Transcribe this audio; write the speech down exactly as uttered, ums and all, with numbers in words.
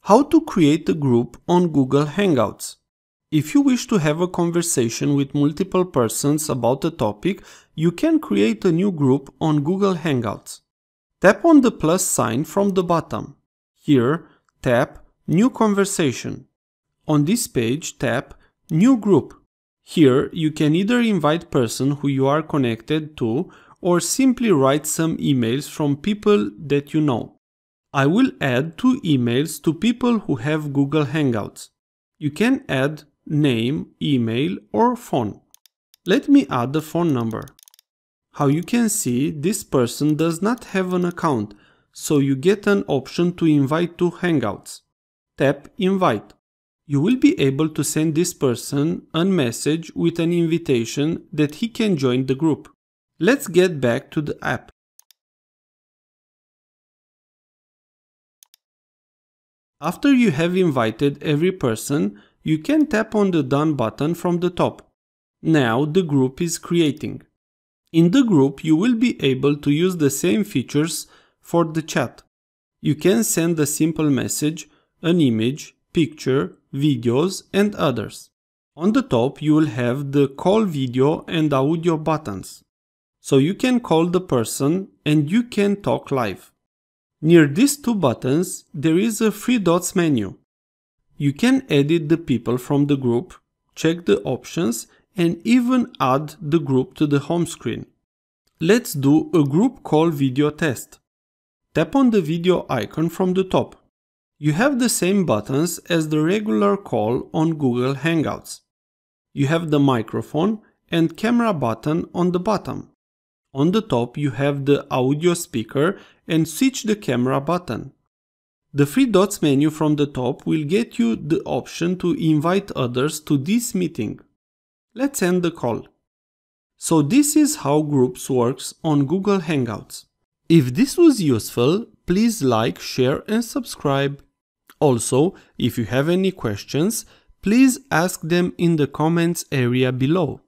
How to create a group on Google Hangouts. If you wish to have a conversation with multiple persons about a topic, you can create a new group on Google Hangouts. Tap on the plus sign from the bottom. Here, tap New Conversation. On this page, tap New Group. Here, you can either invite person who you are connected to or simply write some emails from people that you know. I will add two emails to people who have Google Hangouts. You can add name, email or phone. Let me add the phone number. How you can see, this person does not have an account, so you get an option to invite to Hangouts. Tap Invite. You will be able to send this person a message with an invitation that he can join the group. Let's get back to the app. After you have invited every person, you can tap on the Done button from the top. Now the group is creating. In the group, you will be able to use the same features for the chat. You can send a simple message, an image, picture, videos, and others. On the top, you will have the call video and audio buttons. So you can call the person and you can talk live. Near these two buttons, there is a three dots menu. You can edit the people from the group, check the options, and even add the group to the home screen. Let's do a group call video test. Tap on the video icon from the top. You have the same buttons as the regular call on Google Hangouts. You have the microphone and camera button on the bottom. On the top you have the audio speaker and switch the camera button. The three dots menu from the top will get you the option to invite others to this meeting. Let's end the call. So this is how groups works on Google Hangouts. If this was useful, please like, share and subscribe. Also, if you have any questions, please ask them in the comments area below.